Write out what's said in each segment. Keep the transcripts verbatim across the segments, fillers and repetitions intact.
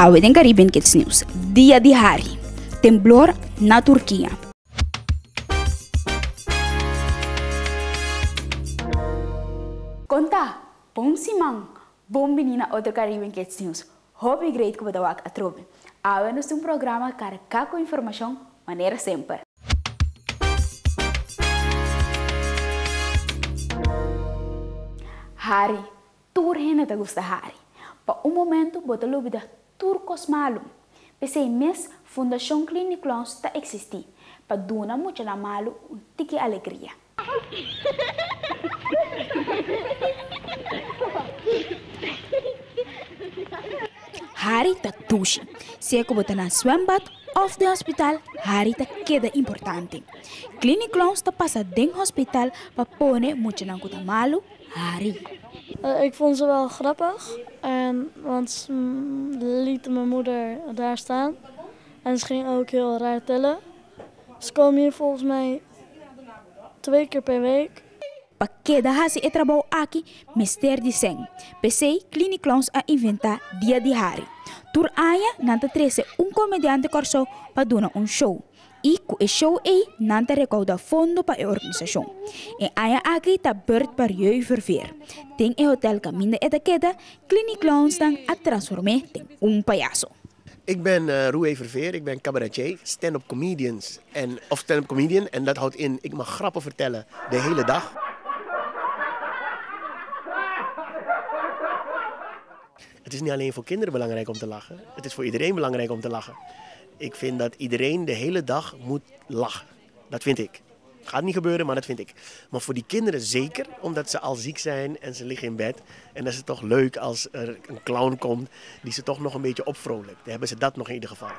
Awe den Caribbean Kids News. Dia di hari. Temblor na Turquia. Conta, bom simang, bom menina outro Caribbean Kids News. Hobby great que badawak atrobe. Awe nos um programa carregado com informação, maneira sempre. Hari, tur hena ta gusta hari. Pa um momento bota lubida turcos malum. Pensei mes Fundação Clinic Clowns ta existi. Pa duna mucha na malu un tiki alegria. Hari ta tushi. Se é bota na zwembad of de hospital, hari ta queda importante. Clinic Clowns ta passa den hospital pa pone mucha na kuta malu hari. Uh, ik vond ze wel grappig, en, want mm, lieten mijn moeder daar staan. En ze ging ook heel raar tellen. Ze komen hier volgens mij twee keer per week. Pa queda hasi e trabalho aqui, mister de sen. P C Clinic Clowns a inventa dia di hari. Tur aya nanta trece un comediante corso pa dona un show. E com o show aí, nanta recauda fundo para a organização. E aya aqui tá Bert para eu verver. Tem o hotel Caminho da Etiqueta, Clinic Clowns dan a transformar em um palhaço. Ik ben uh, Roe Verveer, ik ben cabaretier, stand-up comedians en, of stand-up comedian. En dat houdt in, ik mag grappen vertellen de hele dag. Het is niet alleen voor kinderen belangrijk om te lachen. Het is voor iedereen belangrijk om te lachen. Ik vind dat iedereen de hele dag moet lachen. Dat vind ik. Gaat niet gebeuren, maar dat vind ik. Maar voor die kinderen zeker, omdat ze al ziek zijn en ze liggen in bed. En dan is het toch leuk als er een clown komt die ze toch nog een beetje opvrolijkt. Dan hebben ze dat nog in ieder geval.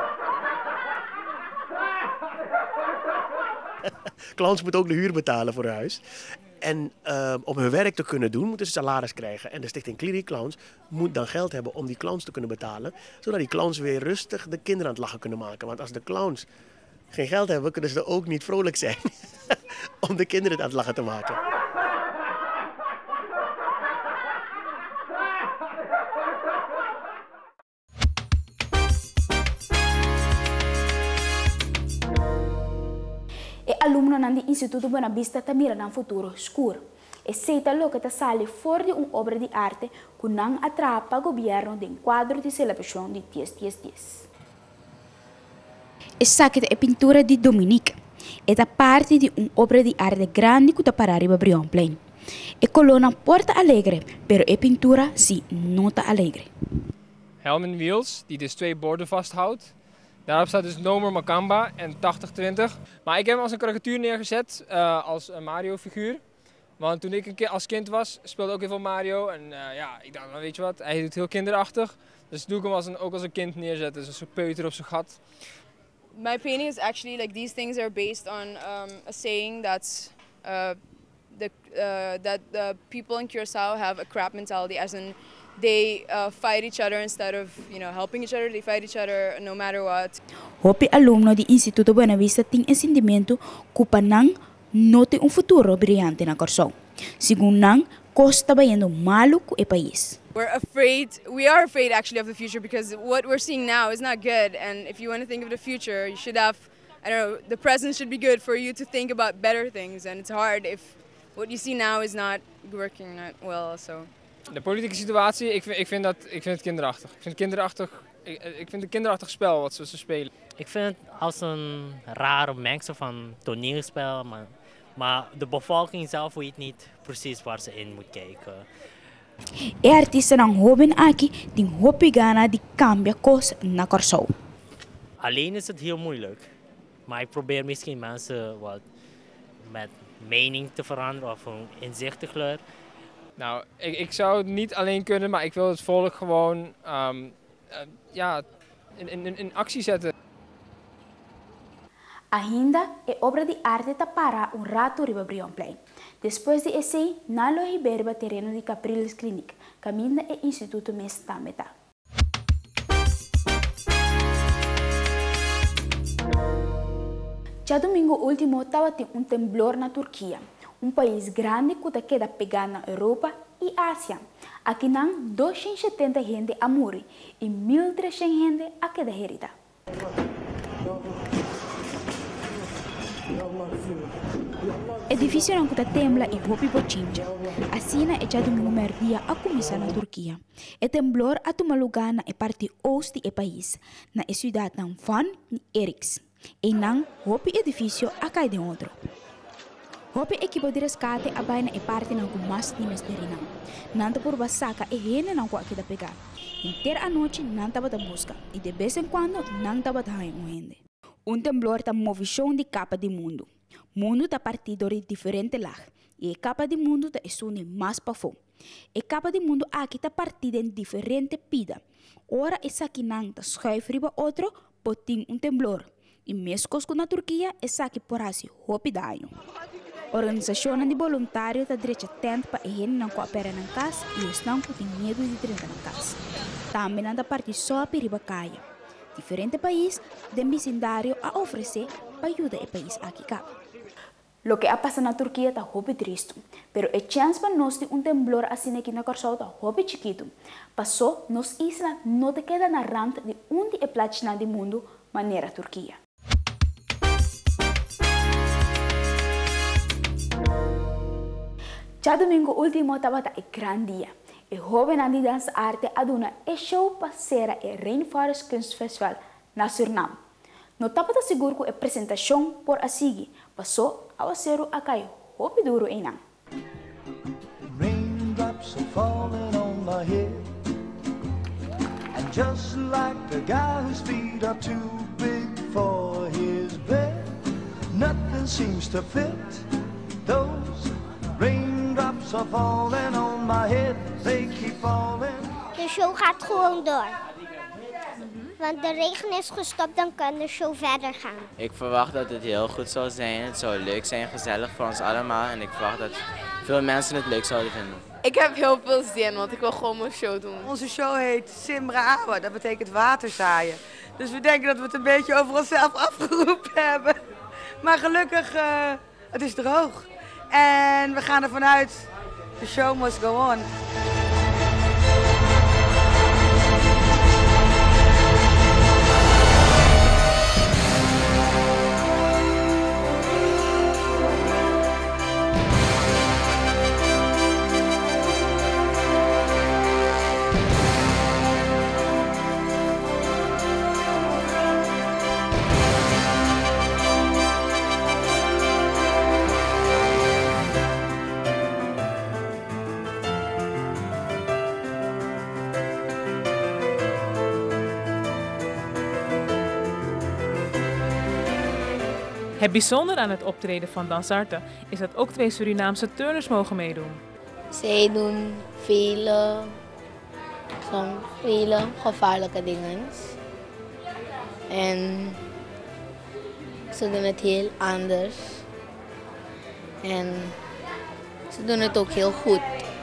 Clowns moeten ook de huur betalen voor hun huis. En uh, om hun werk te kunnen doen, moeten ze salaris krijgen. En de Stichting Clinic Clowns moet dan geld hebben om die clowns te kunnen betalen. Zodat die clowns weer rustig de kinderen aan het lachen kunnen maken. Want als de clowns geen geld hebben, kunnen ze ook niet vrolijk zijn om de kinderen aan het lachen te maken. E alumno nan di Instituto Buenavista ta mira nan futuro scuro. E seita lo che ta sale fuori un obra di arte con nan atrapa governo den quadro di celebrazione di diez diez diez. E sa che è pittura di Dominique. È da parte di un'opera di arte grande che parare a Brion Plain. E colonna Porta Alegre, però è pittura si nota alegre. Helm Wheels, die dus twee borden vasthoudt. Daarop staat dus No More Macamba en tachtig twintig. Maar ik heb hem als een karikatuur neergezet, uh, als een Mario-figuur. Want toen ik een keer als kind was, speelde ook heel veel Mario. En uh, ja, ik dacht, nou, weet je wat, hij doet heel kinderachtig. Dus doe ik hem als een, ook als een kind neerzetten, dus een peuter op zijn gat. My painting is actually, like, these things are based on um, a saying that's uh, the, uh, that the people in Curaçao have a crap mentality, as in they uh, fight each other instead of, you know, helping each other. They fight each other no matter what. Hopi alumno di Instituto Buenavista tem entendimento que Panang não tem um futuro brilhante na Curaçao. Segundo Nang, costa bayendo malo com o país. We're afraid, we are afraid actually of the future, because what we're seeing now is not good. And if you want to think of the future, you should have, I don't know, the present should be good for you to think about better things. And it's hard if what you see now is not working not well. So. De politieke situatie, ik vind, ik vind, dat, ik vind het kinderachtig. Ik vind het kinderachtig, ik, ik vind een kinderachtig spel wat ze, ze spelen. Ik vind het als een rare mengsel van toneelspel, maar, maar de bevolking zelf weet niet precies waar ze in moet kijken. E artista ng hoben aqui ting hopi gana di cambia cos na Curaçao. Alleen is het heel moeilijk, maar ik probeer misschien mensen wat met mening te veranderen of een inzichtiger. Nou, ik, ik zou het niet alleen kunnen, maar ik wil het volk gewoon um, uh, ja, in, in, in actie zetten. Ainda é obra de arte ta para um rato riba Brion Plain. Depois de esse, Nalo Ribeira terreno de Capriles Clinic, caminha e Instituto Mestameta. Já domingo último estava um temblor na Turquia, um país grande que queda pegado na Europa e Ásia. Aqui nang duecento e setenta gente a morrer e mil e trezentos gente a queda herida. Edifício não está tembla e hopi pochinja. Assim é já domingo merdia a começar na Turquia. E temblor a tomar lugar na parte oeste do país, na cidade de Van e Eriks. E nang hopi edifício a cair de outro. Hopi equipo de resgate a baina e parte não com mais times de rinang. Nanta por basaka e rene não com aqui da pegar. Inteira a noite não estava da busca e de vez em quando não estava da um rende. Um temblor está movição de capa de mundo. Mundo está partido de diferentes lados e a capa de mundo está estudando mais para fora. A capa de mundo aqui está partida em diferentes pidas. Ora essa aqui não está schuif riba outro, poting um temblor. E mesmo com na Turquia, essa aqui por assim hopi daño. Organização de voluntários está direita atenta para eles não cooperar na casa e estão com medo de entrar na casa. Também anda parte só para riba caia. Diferentes países têm vecindário a oferecer para ajudar o país aqui cá. Lo que ha pasado na Turquia está muito triste, pero a chance para nós de um temblor assim aqui na Corsol está muito chiquito. Passou, nos islas não te queda na rand de onde é platina do mundo, maneira Turquia. Já domingo último estava um grande dia. O jovem de dança arte aduna e show passeira e Rainforest Kunstfestival na Suriname. Não estava seguro que a apresentação por a seguir passou a ser a cair hopi duro em não. Raindrops are falling on my head, and just like the guy whose feet are too big for his bed, nothing seems to fit. Those raindrops are falling on my head, they keep falling. De show gaat gewoon door. Want de regen is gestopt, dan kan de show verder gaan. Ik verwacht dat het heel goed zal zijn. Het zou leuk zijn, gezellig voor ons allemaal. En ik verwacht dat veel mensen het leuk zouden vinden. Ik heb heel veel zin, want ik wil gewoon mijn show doen. Onze show heet Simbra Awa, dat betekent waterzaaien. Dus we denken dat we het een beetje over onszelf afgeroepen hebben. Maar gelukkig, uh, het is droog. En we gaan ervan uit, the show must go on. Het bijzondere aan het optreden van Dansarte is dat ook twee Surinaamse turners mogen meedoen. Zij doen vele, soms vele gevaarlijke dingen. En ze doen het heel anders. En ze doen het ook heel goed.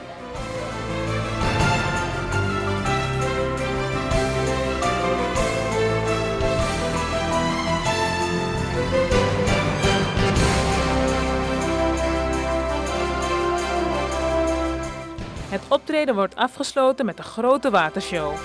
Het optreden wordt afgesloten met een grote watershow.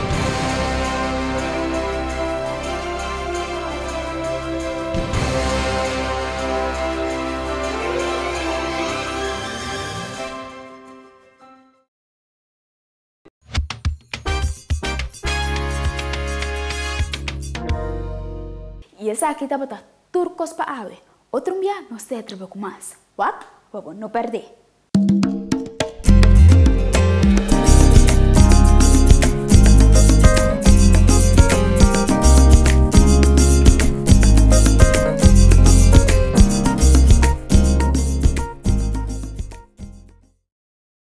E essa aqui tá botando turcos para ave. Outro dia nós temos trabalho com mais. Wap, vamos não perder.